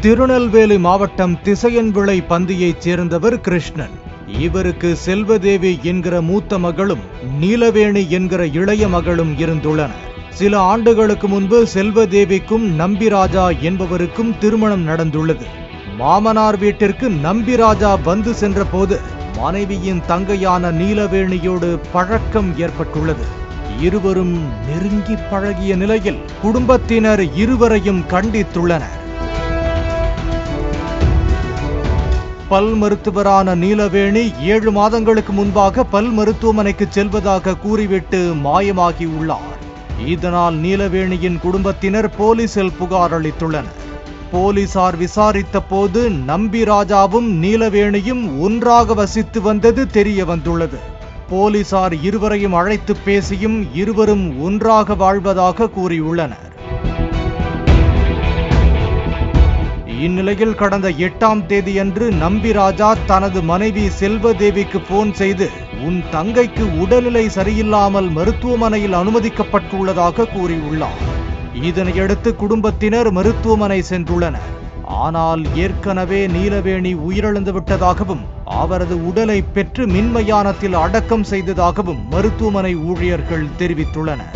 திருநெல்வேலி மாவட்டம் திசையன்விளை பந்தியைச் சேர்ந்தவர் கிருஷ்ணன். இவருக்கு செல்வதேவி என்கிற மூத்த மகளும் நீலவேணி என்கிற இளைய மகளும் இருந்துள்ளனர். சில ஆண்டுகளுக்கு முன்பு செல்வதேவிக்கும் நம்பிராஜா என்பவருக்கும் திருமணம் நடந்துள்ளது. மாமனார் வீட்டிற்கு நம்பிராஜா வந்து சென்ற போது மனைவியின் தங்கையான நீலவேணியோடு பழக்கம் ஏற்பட்டுள்ளது. இருவரும் நெருங்கி பழகிய நிலையில் குடும்பத்தினர் இருவரையும் கண்டித்துள்ளனர். பல் மருத்துவரான நீலவேணி 7 மாதங்களுக்கு முன்பாக பல் மருத்துவமனைக்கு செல்வதாக கூறிவிட்டு மாயமாகி உள்ளார். இதனால் நீலவேணியின் குடும்பத்தினர் போலீசில் புகார் அளித்துள்ளனர். போலீசார் விசாரித்த போது நம்பிராஜாவும் நீலவேணியும் ஒன்றாக வசித்து வந்தது தெரிய வந்துள்ளது. போலீசார் இருவரையும் அழைத்து பேசியும் இருவரும் ஒன்றாக வாழ்வதாக கூறியுள்ளனர். இந்நிலையில் கடந்த 8ஆம் தேதியன்று நம்பிராஜா தனது மனைவி செல்வதேவிக்கு போன் செய்து உன் தங்கைக்கு உடல்நிலை சரியில்லாமல் மருத்துவமனையில் அனுமதிக்கப்பட்டுள்ளதாக கூறியுள்ளார். இதனையடுத்து குடும்பத்தினர் மருத்துவமனை சென்றுள்ளனர். ஆனால் ஏற்கனவே நீலவேணி உயிரிழந்து விட்டதாகவும் அவரது உடலை பெற்று மின்மயானத்தில் அடக்கம் செய்ததாகவும் மருத்துவமனை ஊழியர்கள் தெரிவித்துள்ளனர்.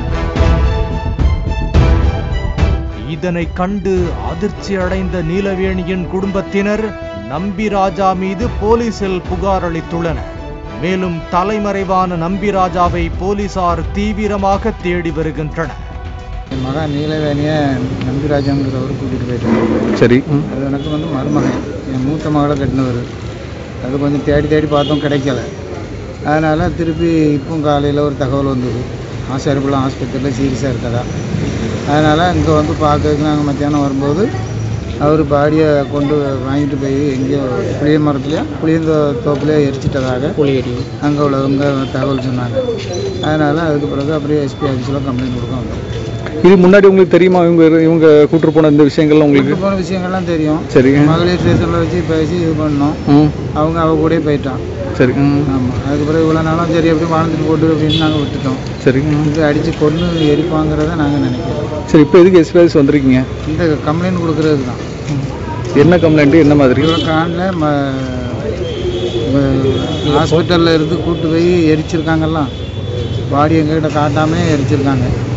இதனை கண்டு அதிர்ச்சி அடைந்த நீலவேணியின் குடும்பத்தினர் நம்பிராஜா மீது போலீசில் புகார் அளித்துள்ளனர். மேலும் தலைமறைவான நம்பிராஜாவை போலீசார் தீவிரமாக தேடி வருகின்றனர். என் மகன் நீலவேணியை நம்பிராஜாங்கிறவர் கூட்டிகிட்டு போயிட்டார். சரி, அது எனக்கு மருமகன், என் மூத்த மகளை கட்டினவர். அது கொஞ்சம் தேடி பார்த்தோம், கிடைக்கல. அதனால் திருப்பி இப்போ காலையில் ஒரு தகவல் வந்தது, ஆசாரிபுரம் ஆஸ்பத்திரியில் சீரியஸாக இருக்கதா. அதனால் இங்கே வந்து பார்க்கறதுக்கு நாங்கள் மத்தியானம் வரும்போது அவர் பாடியை கொண்டு வாங்கிட்டு போய் எங்கேயோ புளிய மரத்துலையோ புளியந்த தோப்புலையோ எரிச்சிட்டதாக அங்கே உள்ளவங்க தகவல் சொன்னாங்க. அதனால் அதுக்கு பிறகு அப்படியே எஸ்பி ஆஃபீஸில் கம்ப்ளைண்ட் கொடுக்க வந்தோம். இது முன்னாடி உங்களுக்கு தெரியுமா? இவங்க கூட்டு போன இந்த விஷயங்கள்லாம் உங்களுக்கு போன விஷயங்கள்லாம் தெரியும். சரி, மகளிர் ஸ்டேஷனில் வச்சு பேசி இது பண்ணோம். அவ கூட போயிட்டான். சரி, ஆமாம். அதுக்கு பிறகு இவ்வளோ நாளும் சரி எப்படி வாழ்ந்துட்டு போட்டு அப்படின்னு நாங்கள் விட்டுட்டோம். சரி, இது அடித்து கொன்று எரிப்பாங்கிறத நாங்கள் நினைக்கிறோம். சரி, இப்போ எதுக்கு எஸ்பி ஆஃபீஸ் வந்திருக்கீங்க? இந்த கம்ப்ளைண்ட் கொடுக்குறது தான். என்ன கம்ப்ளைண்ட்டு, என்ன மாதிரி? இவ்வளோ காலில் ஹாஸ்பிட்டலில் இருந்து கூப்பிட்டு போய் எரிச்சிருக்காங்கல்லாம், பாடி எங்ககிட்ட காட்டாமே எரிச்சிருக்காங்க.